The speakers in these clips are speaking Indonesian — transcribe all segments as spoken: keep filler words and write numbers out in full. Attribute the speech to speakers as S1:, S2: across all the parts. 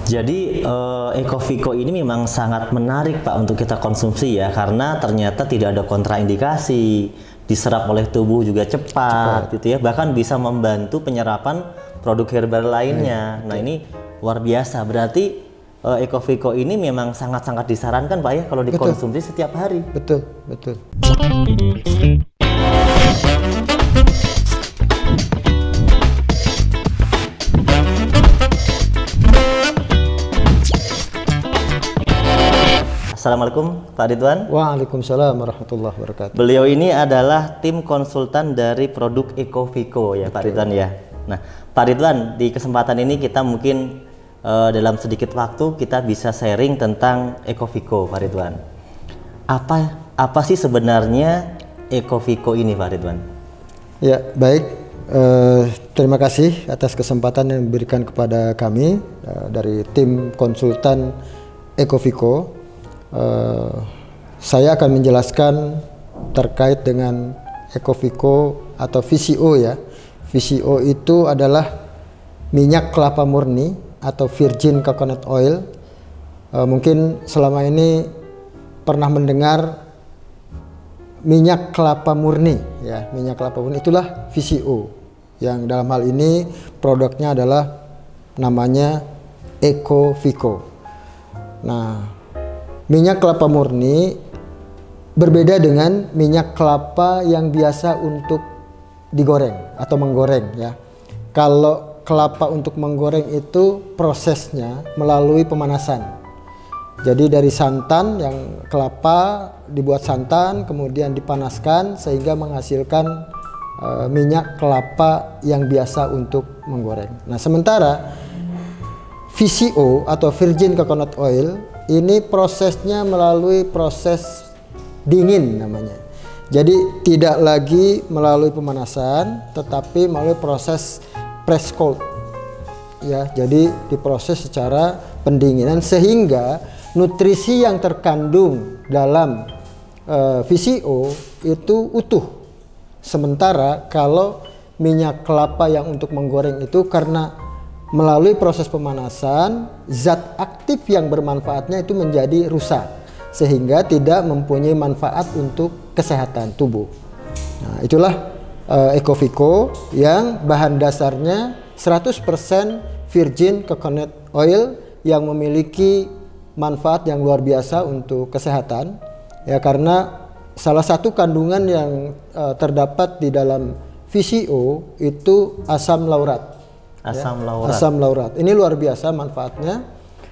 S1: Jadi uh, Ecoviko ini memang sangat menarik Pak untuk kita konsumsi ya, karena ternyata tidak ada kontraindikasi, diserap oleh tubuh juga cepat, cepat. gitu ya, bahkan bisa membantu penyerapan produk herbal lainnya. Hmm, nah betul. Ini luar biasa, berarti uh, Ecoviko ini memang sangat-sangat disarankan Pak ya kalau dikonsumsi betul. setiap hari.
S2: Betul, betul.
S1: Assalamualaikum Pak Ridwan.
S2: Waalaikumsalam warahmatullahi wabarakatuh.
S1: Beliau ini adalah tim konsultan dari produk Ecoviko ya Pak Ridwan ya. Nah Pak Ridwan, di kesempatan ini kita mungkin uh, dalam sedikit waktu kita bisa sharing tentang Ecoviko Pak Ridwan. Apa apa sih sebenarnya Ecoviko ini Pak Ridwan?
S2: Ya baik, uh, terima kasih atas kesempatan yang diberikan kepada kami uh, dari tim konsultan Ecoviko. Uh, saya akan menjelaskan terkait dengan Ecoviko atau V C O ya. V C O itu adalah minyak kelapa murni atau virgin coconut oil. Uh, mungkin selama ini pernah mendengar minyak kelapa murni ya, minyak kelapa murni itulah V C O. Yang dalam hal ini produknya adalah namanya Ecoviko. Nah, minyak kelapa murni berbeda dengan minyak kelapa yang biasa untuk digoreng atau menggoreng ya. Kalau kelapa untuk menggoreng itu prosesnya melalui pemanasan. Jadi dari santan yang kelapa dibuat santan kemudian dipanaskan sehingga menghasilkan uh, minyak kelapa yang biasa untuk menggoreng. Nah, sementara V C O atau virgin coconut oil ini prosesnya melalui proses dingin namanya. Jadi tidak lagi melalui pemanasan, tetapi melalui proses press cold. Ya, jadi diproses secara pendinginan sehingga nutrisi yang terkandung dalam uh, V C O itu utuh. Sementara kalau minyak kelapa yang untuk menggoreng itu karena melalui proses pemanasan, zat aktif yang bermanfaatnya itu menjadi rusak sehingga tidak mempunyai manfaat untuk kesehatan tubuh. Nah, itulah uh, Ecoviko yang bahan dasarnya seratus persen virgin coconut oil yang memiliki manfaat yang luar biasa untuk kesehatan ya, karena salah satu kandungan yang uh, terdapat di dalam V C O itu asam laurat.
S1: Asam
S2: ya,
S1: laurat.
S2: Asam laurat. Ini luar biasa manfaatnya.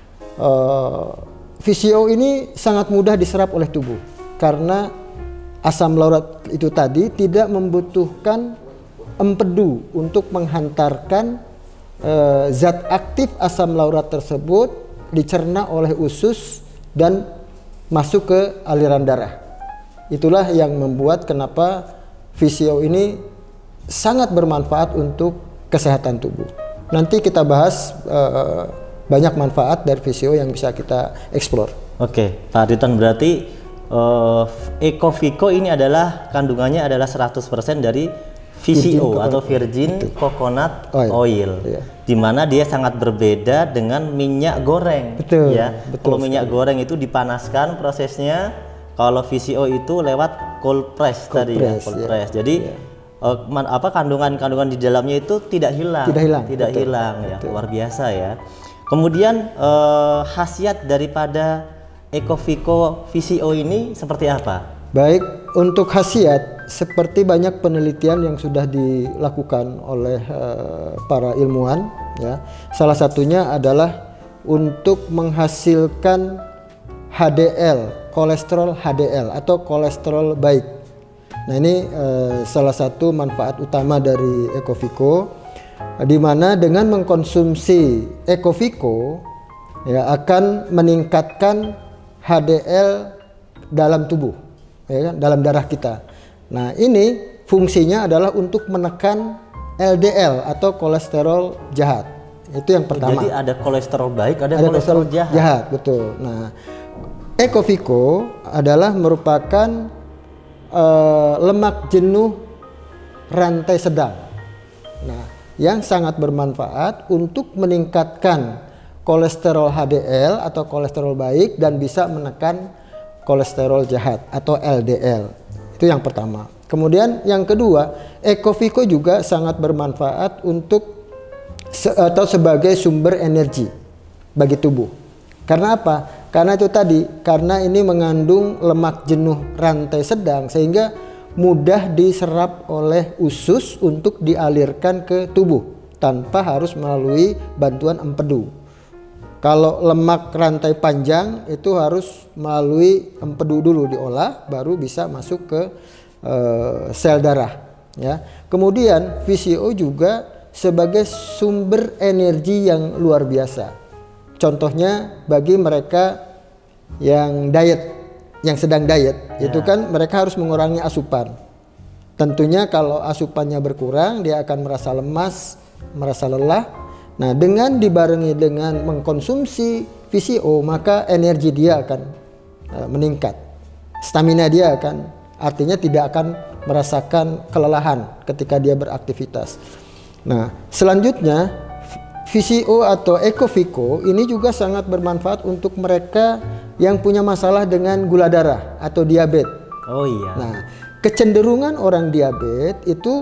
S2: Uh, V C O ini sangat mudah diserap oleh tubuh karena asam laurat itu tadi tidak membutuhkan empedu untuk menghantarkan uh, zat aktif asam laurat tersebut dicerna oleh usus dan masuk ke aliran darah. Itulah yang membuat kenapa V C O ini sangat bermanfaat untuk kesehatan tubuh. Nanti kita bahas uh, banyak manfaat dari V C O yang bisa kita eksplor.
S1: Oke, Pak Ridwan, berarti uh, Ecoviko ini adalah kandungannya adalah seratus persen dari V C O atau virgin betul. coconut oil, oil iya. di mana dia sangat berbeda dengan minyak goreng.
S2: Betul.
S1: Ya,
S2: betul
S1: kalau minyak goreng itu dipanaskan prosesnya, kalau V C O itu lewat cold press cold tadi press, ya, cold iya. press. Jadi iya. Uh, man, apa kandungan-kandungan di dalamnya itu tidak hilang,
S2: tidak hilang,
S1: tidak
S2: betul,
S1: hilang ya,
S2: betul.
S1: Luar biasa ya. Kemudian uh, khasiat daripada Ecoviko V C O ini seperti apa?
S2: Baik, untuk khasiat seperti banyak penelitian yang sudah dilakukan oleh uh, para ilmuwan ya. Salah satunya adalah untuk menghasilkan H D L, kolesterol H D L atau kolesterol baik. Nah, ini uh, salah satu manfaat utama dari Ecoviko, di mana dengan mengkonsumsi Ecoviko ya akan meningkatkan H D L dalam tubuh, ya kan, dalam darah kita. Nah, ini fungsinya adalah untuk menekan L D L atau kolesterol jahat. Itu yang pertama.
S1: Jadi ada kolesterol baik, ada,
S2: ada
S1: kolesterol, kolesterol jahat.
S2: jahat. Betul. Nah, Ecoviko adalah merupakan Uh, lemak jenuh rantai sedang. Nah, yang sangat bermanfaat untuk meningkatkan kolesterol H D L atau kolesterol baik dan bisa menekan kolesterol jahat atau L D L. Itu yang pertama. Kemudian yang kedua, Ecoviko juga sangat bermanfaat untuk se atau sebagai sumber energi bagi tubuh. Karena apa? Karena itu tadi, karena ini mengandung lemak jenuh rantai sedang sehingga mudah diserap oleh usus untuk dialirkan ke tubuh tanpa harus melalui bantuan empedu. Kalau lemak rantai panjang itu harus melalui empedu dulu diolah, baru bisa masuk ke uh, sel darah. Ya. Kemudian V C O juga sebagai sumber energi yang luar biasa. Contohnya bagi mereka yang diet, yang sedang diet, ya. Itu kan mereka harus mengurangi asupan. Tentunya kalau asupannya berkurang, dia akan merasa lemas, merasa lelah. Nah, dengan dibarengi dengan mengkonsumsi V C O, maka energi dia akan uh, meningkat. Stamina dia akan, artinya tidak akan merasakan kelelahan ketika dia beraktivitas. Nah, selanjutnya V C O atau Ecoviko ini juga sangat bermanfaat untuk mereka yang punya masalah dengan gula darah atau diabetes.
S1: Oh iya.
S2: Nah, kecenderungan orang diabetes itu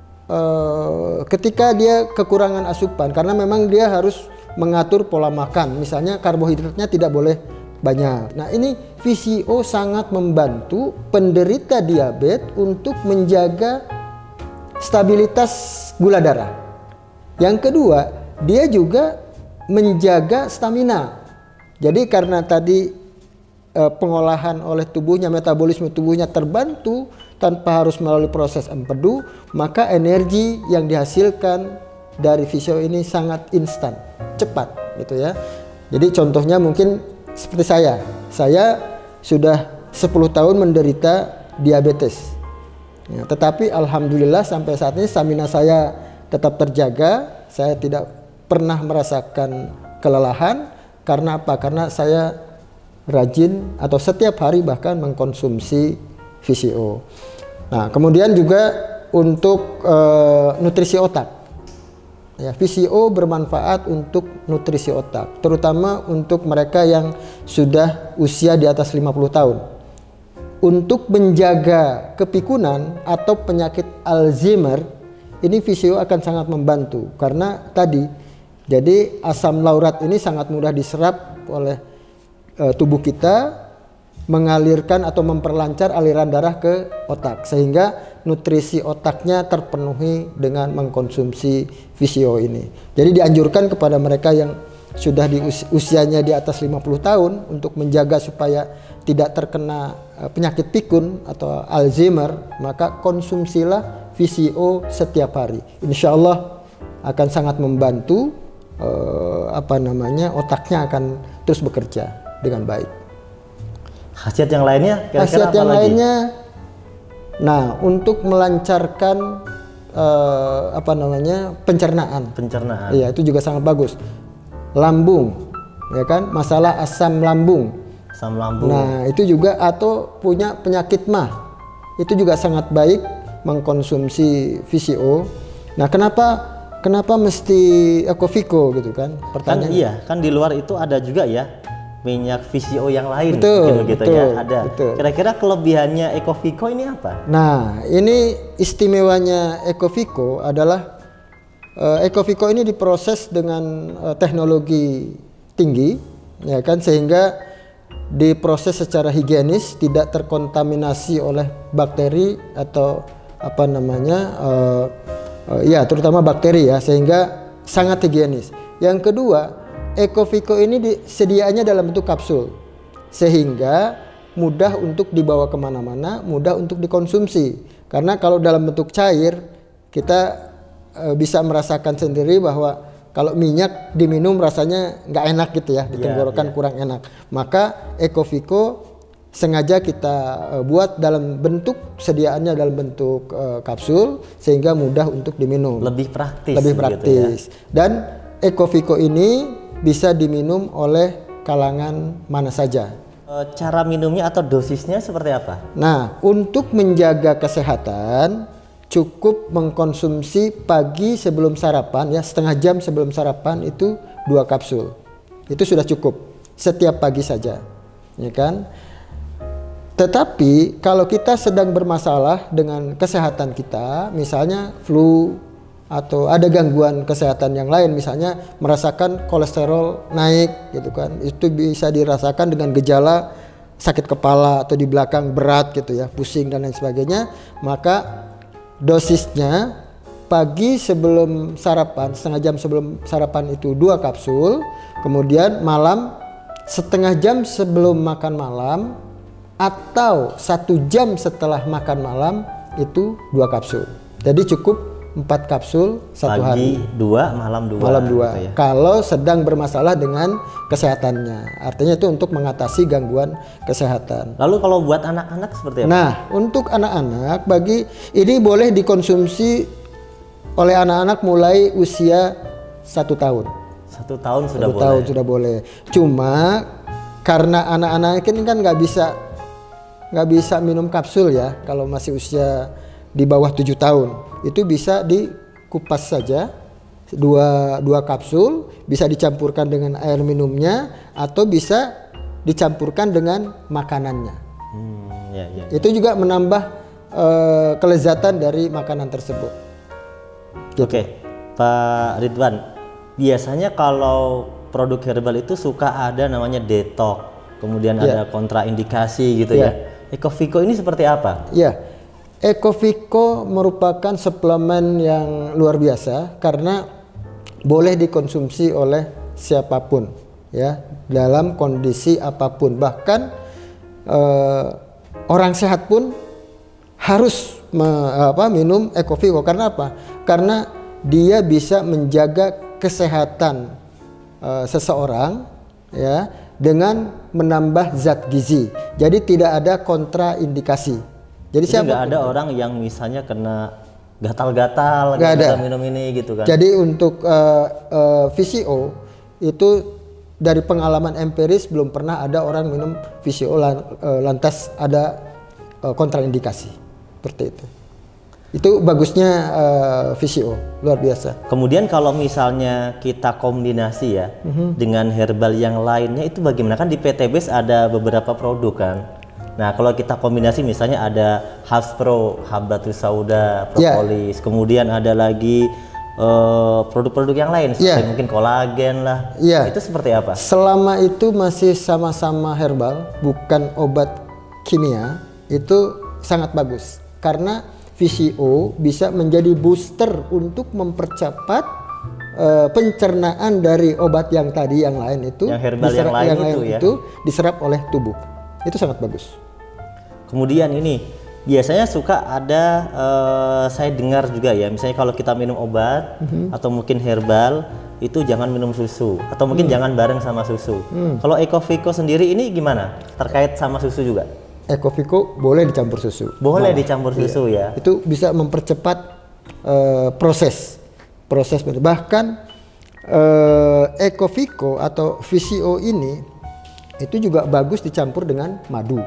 S2: uh, ketika dia kekurangan asupan, karena memang dia harus mengatur pola makan. Misalnya karbohidratnya tidak boleh banyak. Nah, ini V C O sangat membantu penderita diabetes untuk menjaga stabilitas gula darah. Yang kedua, dia juga menjaga stamina. Jadi karena tadi e, pengolahan oleh tubuhnya, metabolisme tubuhnya terbantu tanpa harus melalui proses empedu, maka energi yang dihasilkan dari V C O ini sangat instan, cepat gitu ya. Jadi contohnya mungkin seperti saya. Saya sudah sepuluh tahun menderita diabetes. Ya, tetapi alhamdulillah sampai saat ini stamina saya tetap terjaga. Saya tidak pernah merasakan kelelahan. Karena apa? Karena saya rajin atau setiap hari bahkan mengkonsumsi V C O. Nah, kemudian juga untuk e, nutrisi otak. Ya, V C O bermanfaat untuk nutrisi otak, terutama untuk mereka yang sudah usia di atas lima puluh tahun. Untuk menjaga kepikunan atau penyakit Alzheimer, ini V C O akan sangat membantu karena tadi, jadi asam laurat ini sangat mudah diserap oleh e, tubuh kita, mengalirkan atau memperlancar aliran darah ke otak sehingga nutrisi otaknya terpenuhi dengan mengkonsumsi V C O ini. Jadi dianjurkan kepada mereka yang sudah di us usianya di atas lima puluh tahun untuk menjaga supaya tidak terkena uh, penyakit pikun atau Alzheimer, maka konsumsilah V C O setiap hari. Insya Allah akan sangat membantu uh, apa namanya otaknya akan terus bekerja dengan baik.
S1: Khasiat yang lainnya kira-kira
S2: Khasiat
S1: apa
S2: yang
S1: lagi?
S2: lainnya, nah untuk melancarkan uh, apa namanya pencernaan.
S1: Pencernaan.
S2: Iya, itu juga sangat bagus. Lambung, ya kan? Masalah asam lambung.
S1: Asam lambung.
S2: Nah, itu juga atau punya penyakit mah, itu juga sangat baik mengkonsumsi V C O. Nah, kenapa kenapa mesti Ecoviko gitu kan?
S1: Kan iya, kan di luar itu ada juga ya minyak V C O yang lain.
S2: Betul,
S1: gitu
S2: betul,
S1: ya. Ada. Kira-kira kelebihannya Ecoviko ini apa?
S2: Nah, ini istimewanya Ecoviko adalah uh, Ecoviko ini diproses dengan uh, teknologi tinggi, ya kan, sehingga diproses secara higienis, tidak terkontaminasi oleh bakteri atau apa namanya, uh, uh, ya terutama bakteri ya, sehingga sangat higienis. Yang kedua, Ecoviko ini disediaannya dalam bentuk kapsul sehingga mudah untuk dibawa kemana-mana, mudah untuk dikonsumsi. Karena kalau dalam bentuk cair kita e, bisa merasakan sendiri bahwa kalau minyak diminum rasanya nggak enak gitu ya, di tenggorokan yeah, yeah. kurang enak. Maka Ecoviko sengaja kita e, buat dalam bentuk sediaannya dalam bentuk e, kapsul sehingga mudah untuk diminum.
S1: Lebih praktis.
S2: Lebih praktis. Gitu ya. Dan Ecoviko ini bisa diminum oleh kalangan mana saja.
S1: Cara minumnya atau dosisnya seperti apa?
S2: Nah, untuk menjaga kesehatan cukup mengkonsumsi pagi sebelum sarapan ya, setengah jam sebelum sarapan itu dua kapsul. itu sudah cukup setiap pagi saja, ya kan? Tetapi kalau kita sedang bermasalah dengan kesehatan kita, misalnya flu atau ada gangguan kesehatan yang lain, misalnya merasakan kolesterol naik gitu kan, itu bisa dirasakan dengan gejala sakit kepala atau di belakang berat gitu ya, pusing dan lain sebagainya, maka dosisnya pagi sebelum sarapan, setengah jam sebelum sarapan itu dua kapsul, kemudian malam setengah jam sebelum makan malam atau satu jam setelah makan malam itu dua kapsul. Jadi cukup empat kapsul satu
S1: pagi
S2: hari.
S1: dua, malam dua.
S2: Malam dua.
S1: Gitu ya.
S2: Kalau sedang bermasalah dengan kesehatannya, artinya itu untuk mengatasi gangguan kesehatan.
S1: Lalu kalau buat anak-anak seperti apa?
S2: Nah, untuk anak-anak bagi ini boleh dikonsumsi oleh anak-anak mulai usia satu tahun.
S1: Satu tahun sudah
S2: Satu
S1: boleh.
S2: tahun sudah boleh. Cuma karena anak-anak ini kan nggak bisa nggak bisa minum kapsul ya kalau masih usia di bawah tujuh tahun, itu bisa dikupas saja dua dua kapsul, bisa dicampurkan dengan air minumnya atau bisa dicampurkan dengan makanannya.
S1: Hmm, ya, ya.
S2: Itu juga menambah uh, kelezatan dari makanan tersebut. Gitu.
S1: Oke, Pak Ridwan, biasanya kalau produk herbal itu suka ada namanya detox, kemudian
S2: Ya.
S1: ada kontraindikasi gitu
S2: Ya.
S1: ya. Ecoviko ini seperti apa?
S2: Ya, Ecoviko merupakan suplemen yang luar biasa karena boleh dikonsumsi oleh siapapun ya dalam kondisi apapun, bahkan eh, orang sehat pun harus me, apa, minum Ecoviko. Karena apa? Karena dia bisa menjaga kesehatan eh, seseorang ya dengan menambah zat gizi. Jadi tidak ada kontraindikasi. Jadi,
S1: Jadi
S2: siapa
S1: nggak ada orang yang misalnya kena gatal-gatal
S2: Nggak
S1: gara-gara
S2: ada.
S1: minum ini gitu kan?
S2: Jadi untuk uh, uh, V C O itu dari pengalaman empiris belum pernah ada orang minum V C O lan, uh, lantas ada uh, kontraindikasi seperti itu. Itu bagusnya uh, V C O, luar biasa.
S1: Kemudian kalau misalnya kita kombinasi ya
S2: Mhm.
S1: dengan herbal yang lainnya itu bagaimana? Kan di P T B S ada beberapa produk kan. Nah kalau kita kombinasi misalnya ada Haspro, Habatus Sauda,
S2: Ya.
S1: Propolis, kemudian ada lagi eh, produk-produk yang lain seperti
S2: Ya.
S1: mungkin kolagen lah.
S2: Ya.
S1: Itu seperti apa?
S2: Selama itu masih sama-sama herbal, bukan obat kimia, itu sangat bagus karena V C O bisa menjadi booster untuk mempercepat uh, pencernaan dari obat yang tadi yang lain itu,
S1: Yang herbal yang lain itu ya?
S2: itu diserap oleh tubuh. Itu sangat bagus.
S1: Kemudian ini biasanya suka ada eh, saya dengar juga ya, misalnya kalau kita minum obat atau mungkin herbal itu jangan minum susu atau mungkin jangan bareng sama susu. Kalau Ecoviko sendiri ini gimana? Terkait sama susu juga?
S2: Ecoviko boleh dicampur susu.
S1: Boleh
S2: Malah.
S1: dicampur susu ya.
S2: Itu bisa mempercepat uh, proses proses bahkan uh, Ecoviko atau V C O ini itu juga bagus dicampur dengan madu.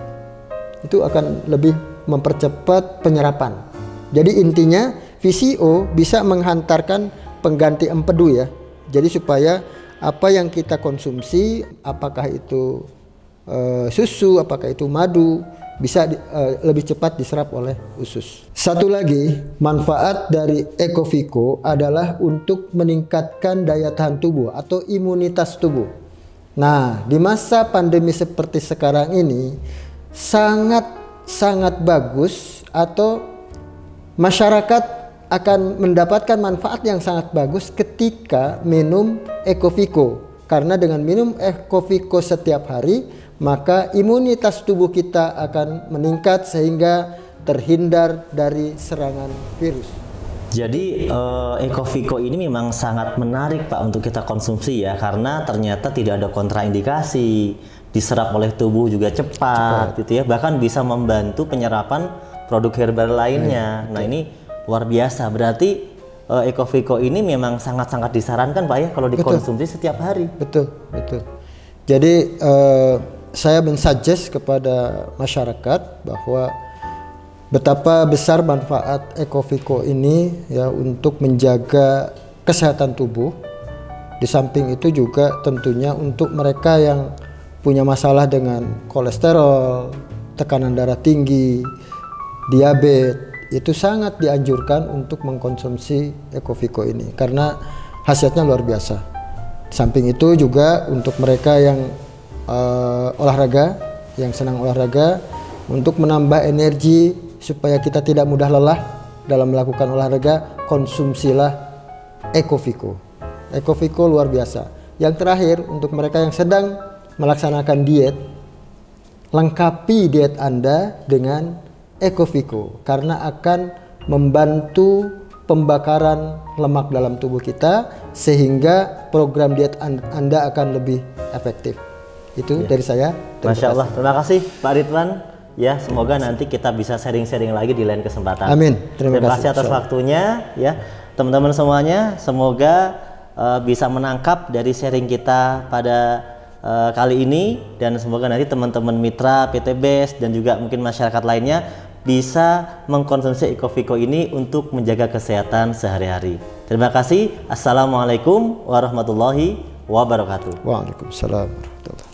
S2: Itu akan lebih mempercepat penyerapan. Jadi intinya V C O bisa menghantarkan pengganti empedu ya. Jadi supaya apa yang kita konsumsi, apakah itu uh, susu, apakah itu madu, bisa di, uh, lebih cepat diserap oleh usus. Satu lagi manfaat dari Ecoviko adalah untuk meningkatkan daya tahan tubuh atau imunitas tubuh. Nah, di masa pandemi seperti sekarang ini sangat sangat bagus atau masyarakat akan mendapatkan manfaat yang sangat bagus ketika minum Ecoviko. Karena dengan minum Ecoviko setiap hari, maka imunitas tubuh kita akan meningkat sehingga terhindar dari serangan virus.
S1: Jadi eh, Ecoviko ini memang sangat menarik Pak untuk kita konsumsi ya, karena ternyata tidak ada kontraindikasi, diserap oleh tubuh juga cepat, cepat. gitu ya, bahkan bisa membantu penyerapan produk herbal lainnya. Hmm, nah ini luar biasa, berarti eh, Ecoviko ini memang sangat-sangat disarankan Pak ya kalau dikonsumsi betul. Setiap hari.
S2: Betul, betul. Jadi eh, saya mensuggest kepada masyarakat bahwa betapa besar manfaat Ecoviko ini ya untuk menjaga kesehatan tubuh Di samping itu juga tentunya untuk mereka yang punya masalah dengan kolesterol, tekanan darah tinggi, diabetes, itu sangat dianjurkan untuk mengkonsumsi Ekofico ini karena khasiatnya luar biasa. Di samping itu juga untuk mereka yang uh, olahraga, yang senang olahraga, untuk menambah energi supaya kita tidak mudah lelah dalam melakukan olahraga, konsumsilah Ekofico. Ekofico luar biasa. Yang terakhir untuk mereka yang sedang melaksanakan diet, lengkapi diet Anda dengan Ekofico karena akan membantu pembakaran lemak dalam tubuh kita sehingga program diet Anda akan lebih efektif. Itu ya. Dari saya.
S1: Masya Allah, terima kasih Pak Ridwan. Ya, semoga nanti kita bisa sharing-sharing lagi di lain kesempatan.
S2: Amin. Terima,
S1: terima kasih
S2: kasih
S1: atas waktunya. Ya, teman-teman semuanya, semoga uh, bisa menangkap dari sharing kita pada uh, kali ini dan semoga nanti teman-teman mitra P T B S dan juga mungkin masyarakat lainnya bisa mengkonsumsi Ekofico ini untuk menjaga kesehatan sehari-hari. Terima kasih. Assalamualaikum warahmatullahi wabarakatuh.
S2: Waalaikumsalam warahmatullahi wabarakatuh.